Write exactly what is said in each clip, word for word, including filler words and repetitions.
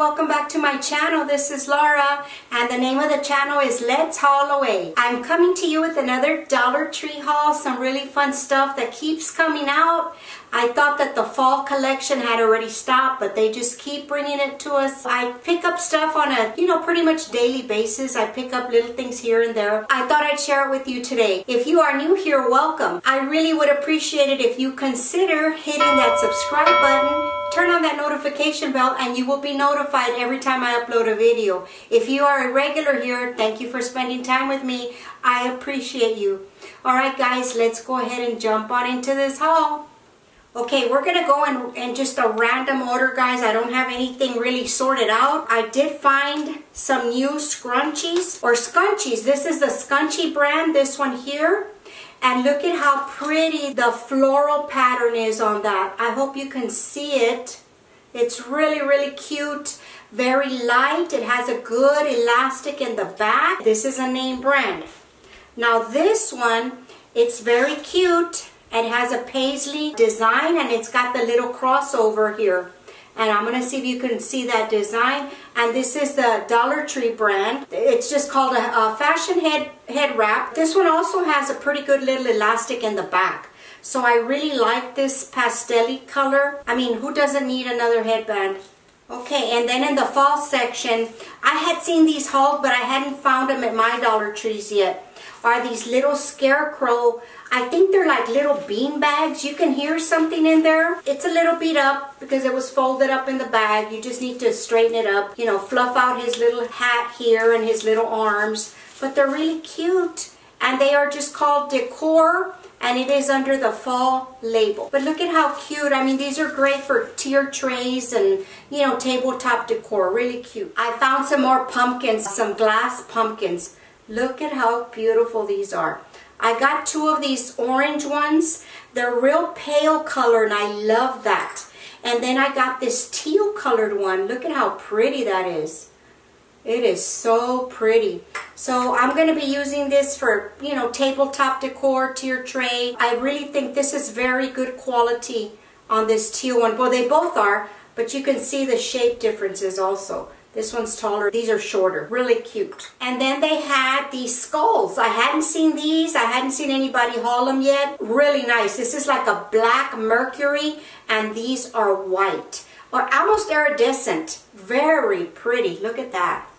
welcome back to my channel. This is Laura and the name of the channel is Let's Haul Away. I'm coming to you with another Dollar Tree haul, some really fun stuff that keeps coming out. I thought that the fall collection had already stopped, but they just keep bringing it to us. I pick up stuff on a, you know, pretty much daily basis. I pick up little things here and there. I thought I'd share it with you today. If you are new here, welcome. I really would appreciate it if you consider hitting that subscribe button, turn on that notification bell, and you will be notified every time I upload a video. If you are a regular here, thank you for spending time with me. I appreciate you. Alright guys, let's go ahead and jump on into this haul. Okay, we're going to go in, in just a random order, guys. I don't have anything really sorted out. I did find some new scrunchies or scunchies. This is the Scunchie brand, this one here. And look at how pretty the floral pattern is on that. I hope you can see it. It's really, really cute. Very light. It has a good elastic in the back. This is a name brand. Now this one, it's very cute. It has a paisley design and it's got the little crossover here. And I'm going to see if you can see that design. And this is the Dollar Tree brand. It's just called a, a fashion head, head wrap. This one also has a pretty good little elastic in the back. So I really like this pastel-y color. I mean, who doesn't need another headband? Okay, and then in the fall section, I had seen these hauled, but I hadn't found them at my Dollar Trees yet. Are these little scarecrow, I think they're like little bean bags. You can hear something in there. It's a little beat up because it was folded up in the bag. You just need to straighten it up. You know, fluff out his little hat here and his little arms. But they're really cute. And they are just called Decor. And it is under the fall label. But look at how cute. I mean, these are great for tier trays and, you know, tabletop decor. Really cute. I found some more pumpkins, some glass pumpkins. Look at how beautiful these are. I got two of these orange ones. They're real pale color and I love that. And then I got this teal colored one. Look at how pretty that is. It is so pretty. So I'm going to be using this for, you know, tabletop decor, tier tray. I really think this is very good quality on this teal one. Well, they both are, but you can see the shape differences also. This one's taller. These are shorter. Really cute. And then they had these skulls. I hadn't seen these. I hadn't seen anybody haul them yet. Really nice. This is like a black mercury, and these are white. Or almost iridescent. Very pretty. Look at that.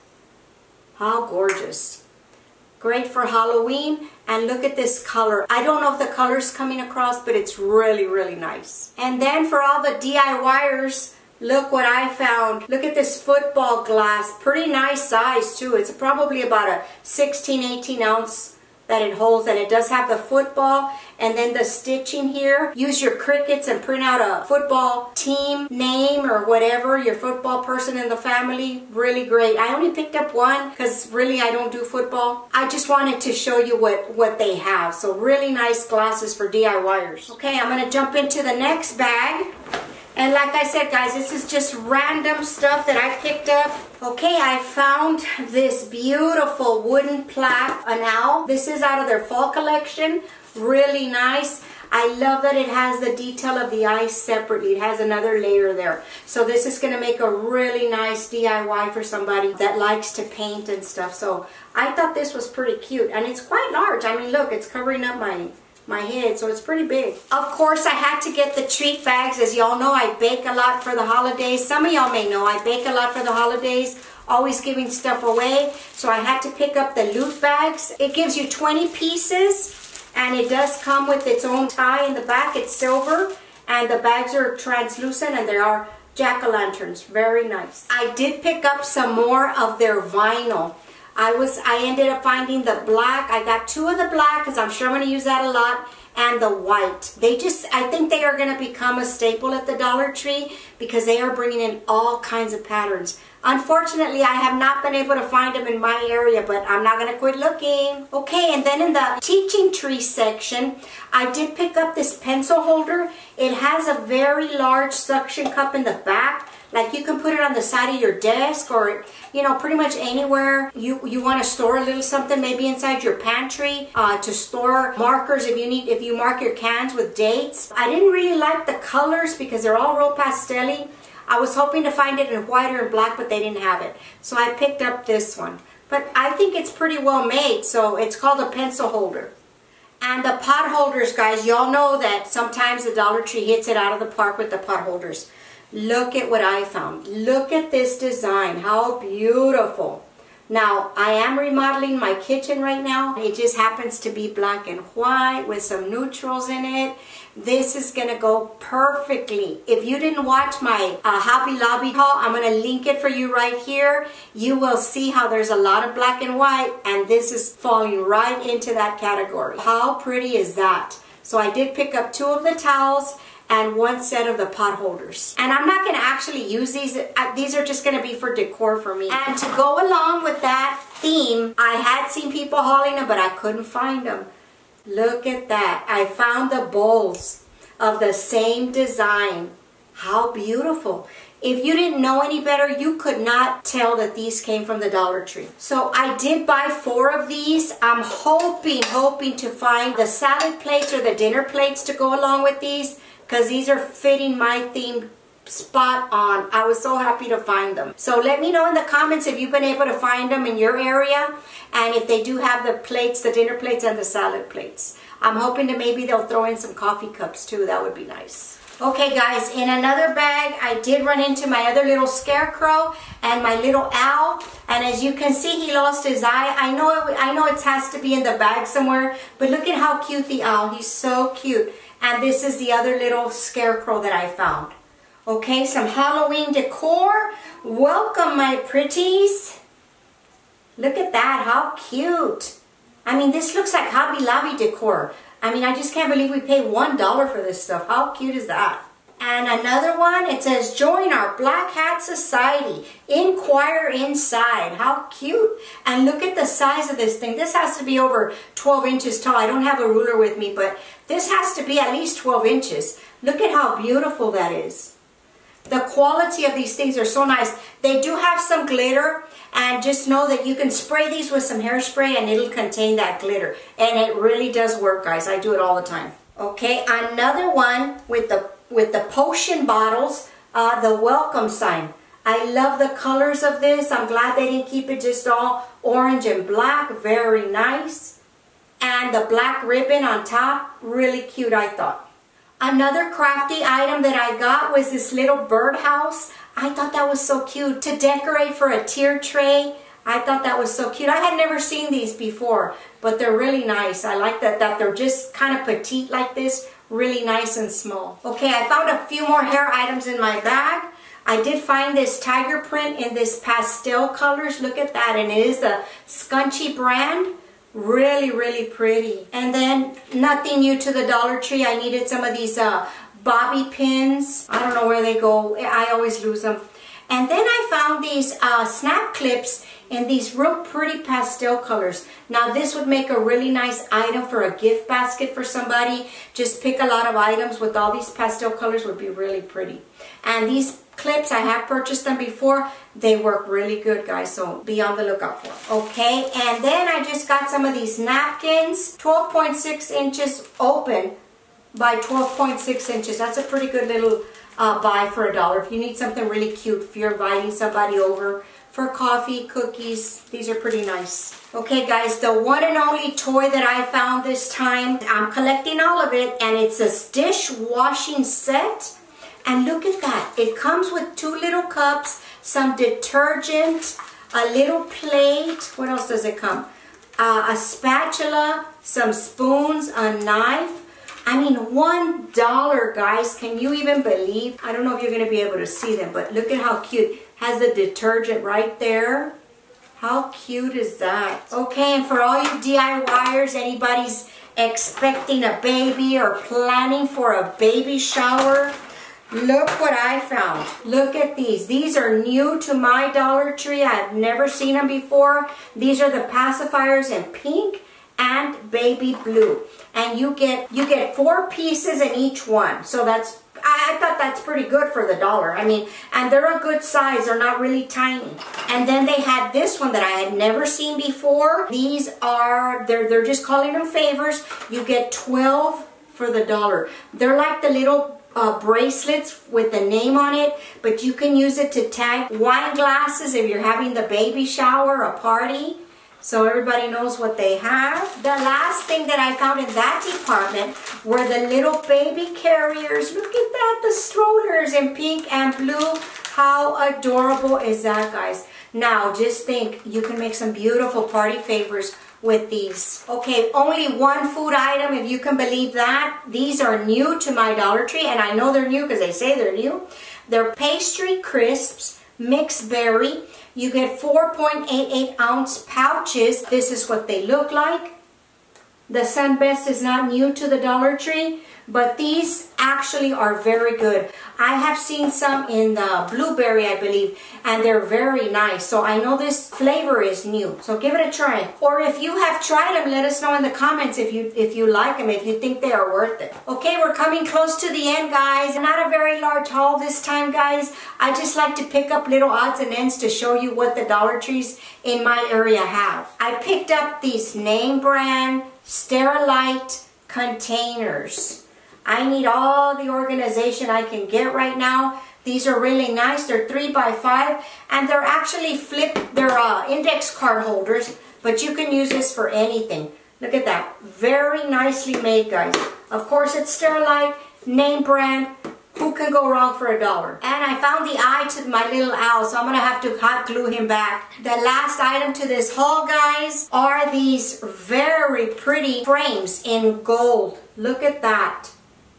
How gorgeous. Great for Halloween. And look at this color. I don't know if the color's coming across, but it's really, really nice. And then for all the DIYers, look what I found. Look at this football glass. Pretty nice size too. It's probably about a sixteen, eighteen ounce that it holds, and it does have the football and then the stitching here. Use your Cricuts and print out a football team name or whatever, your football person in the family. Really great. I only picked up one because really I don't do football. I just wanted to show you what, what they have. So really nice glasses for DIYers. Okay, I'm going to jump into the next bag. And like I said, guys, this is just random stuff that I picked up. Okay, I found this beautiful wooden plaque, an owl. This is out of their fall collection. Really nice. I love that it has the detail of the eyes separately. It has another layer there. So this is going to make a really nice D I Y for somebody that likes to paint and stuff. So I thought this was pretty cute. And it's quite large. I mean, look, it's covering up my... my head, so it's pretty big. Of course, I had to get the treat bags. As y'all know, I bake a lot for the holidays. Some of y'all may know I bake a lot for the holidays, always giving stuff away. So I had to pick up the loot bags. It gives you twenty pieces, and it does come with its own tie in the back. It's silver, and the bags are translucent, and they are jack-o'-lanterns. Very nice. I did pick up some more of their vinyl. I was, I ended up finding the black. I got two of the black because I'm sure I'm going to use that a lot. And the white. They just, I think they are going to become a staple at the Dollar Tree because they are bringing in all kinds of patterns. Unfortunately, I have not been able to find them in my area, but I'm not going to quit looking. Okay, and then in the teaching tree section, I did pick up this pencil holder. It has a very large suction cup in the back. Like you can put it on the side of your desk or, you know, pretty much anywhere you, you want to store a little something, maybe inside your pantry uh, to store markers if you need, if you mark your cans with dates. I didn't really like the colors because they're all real pastel-y. I was hoping to find it in white or in black, but they didn't have it. So I picked up this one. But I think it's pretty well made, so it's called a pencil holder. And the pot holders, guys, y'all know that sometimes the Dollar Tree hits it out of the park with the pot holders. Look at what I found. Look at this design. How beautiful. Now, I am remodeling my kitchen right now. It just happens to be black and white with some neutrals in it. This is going to go perfectly. If you didn't watch my uh, Hobby Lobby haul, I'm going to link it for you right here. You will see how there's a lot of black and white, and this is falling right into that category. How pretty is that? So I did pick up two of the towels and one set of the pot holders. And I'm not going to actually use these. Uh, these are just going to be for decor for me. And to go along with that theme, I had seen people hauling them, but I couldn't find them. Look at that. I found the bowls of the same design. How beautiful. If you didn't know any better, you could not tell that these came from the Dollar Tree. So I did buy four of these. I'm hoping, hoping to find the salad plates or the dinner plates to go along with these, because these are fitting my theme spot on. I was so happy to find them. So let me know in the comments if you've been able to find them in your area, and if they do have the plates, the dinner plates and the salad plates. I'm hoping that maybe they'll throw in some coffee cups too. That would be nice. Okay guys, in another bag I did run into my other little scarecrow and my little owl, and as you can see, he lost his eye. I know it, I know it has to be in the bag somewhere, but look at how cute the owl. He's so cute. And this is the other little scarecrow that I found. Okay, some Halloween decor. Welcome, my pretties. Look at that, how cute. I mean, this looks like Hobby Lobby decor. I mean, I just can't believe we paid one dollar for this stuff. How cute is that? And another one, it says, join our Black Hat Society. Inquire inside. How cute. And look at the size of this thing. This has to be over twelve inches tall. I don't have a ruler with me, but this has to be at least twelve inches. Look at how beautiful that is. The quality of these things are so nice. They do have some glitter, and just know that you can spray these with some hairspray and it'll contain that glitter. And it really does work, guys. I do it all the time. Okay, another one with the with the potion bottles, uh, the welcome sign. I love the colors of this. I'm glad they didn't keep it just all orange and black. Very nice. And the black ribbon on top, really cute, I thought. Another crafty item that I got was this little birdhouse. I thought that was so cute to decorate for a tier tray. I thought that was so cute. I had never seen these before, but they're really nice. I like that, that they're just kind of petite like this, really nice and small. Okay, I found a few more hair items in my bag. I did find this tiger print in this pastel colors. Look at that, and it is a Scunchie brand. Really, really pretty. And then nothing new to the Dollar Tree. I needed some of these uh, bobby pins. I don't know where they go. I always lose them. And then I found these uh, snap clips in these real pretty pastel colors. Now this would make a really nice item for a gift basket for somebody. Just pick a lot of items with all these pastel colors would be really pretty. And these clips, I have purchased them before. They work really good, guys, so be on the lookout for them. Okay, and then I just got some of these napkins, twelve point six inches open by twelve point six inches. That's a pretty good little uh, buy for a dollar. If you need something really cute, if you're inviting somebody over for coffee, cookies, these are pretty nice. Okay, guys, the one and only toy that I found this time, I'm collecting all of it, and it's a dishwashing set. And look at that. It comes with two little cups, some detergent, a little plate. What else does it come? Uh, a spatula, some spoons, a knife. I mean, one dollar, guys. Can you even believe? I don't know if you're going to be able to see them, but look at how cute. Has the detergent right there. How cute is that? Okay, and for all you D I Y ers, anybody's expecting a baby or planning for a baby shower, look what I found. Look at these. These are new to my Dollar Tree. I've never seen them before. These are the pacifiers in pink and baby blue. And you get you get four pieces in each one. So that's, I thought that's pretty good for the dollar. I mean, and they're a good size. They're not really tiny. And then they had this one that I had never seen before. These are, they're, they're just calling them favors. You get twelve for the dollar. They're like the little uh, bracelets with the name on it, but you can use it to tag wine glasses if you're having the baby shower, a party, so everybody knows what they have. The last thing that I found in that department were the little baby carriers. Look at that, the strollers in pink and blue. How adorable is that, guys? Now, just think, you can make some beautiful party favors with these. Okay, only one food item, if you can believe that. These are new to my Dollar Tree, and I know they're new because they say they're new. They're pastry crisps, mixed berry. You get four point eight eight ounce pouches. This is what they look like. The Sunbest is not new to the Dollar Tree, but these actually are very good. I have seen some in the blueberry, I believe, and they're very nice. So I know this flavor is new. So give it a try. Or if you have tried them, let us know in the comments if you if you like them, if you think they are worth it. Okay, we're coming close to the end, guys. Not a very large haul this time, guys. I just like to pick up little odds and ends to show you what the Dollar Trees in my area have. I picked up these name brand Sterilite containers. I need all the organization I can get right now. These are really nice. They're three by five, and they're actually flip. They're uh, index card holders, but you can use this for anything. Look at that. Very nicely made, guys. Of course, it's Sterilite, name brand. Who can go wrong for a dollar? And I found the eye to my little owl, so I'm gonna have to hot glue him back. The last item to this haul, guys, are these very pretty frames in gold. Look at that.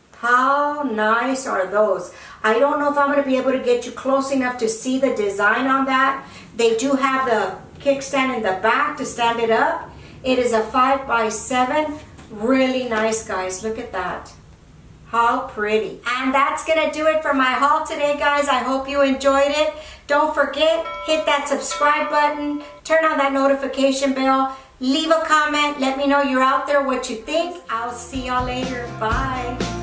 How nice are those? I don't know if I'm going to be able to get you close enough to see the design on that. They do have the kickstand in the back to stand it up. It is a five by seven. Really nice, guys. Look at that. How pretty. And that's going to do it for my haul today, guys. I hope you enjoyed it. Don't forget, hit that subscribe button. Turn on that notification bell. Leave a comment. Let me know you're out there, what you think. I'll see y'all later. Bye.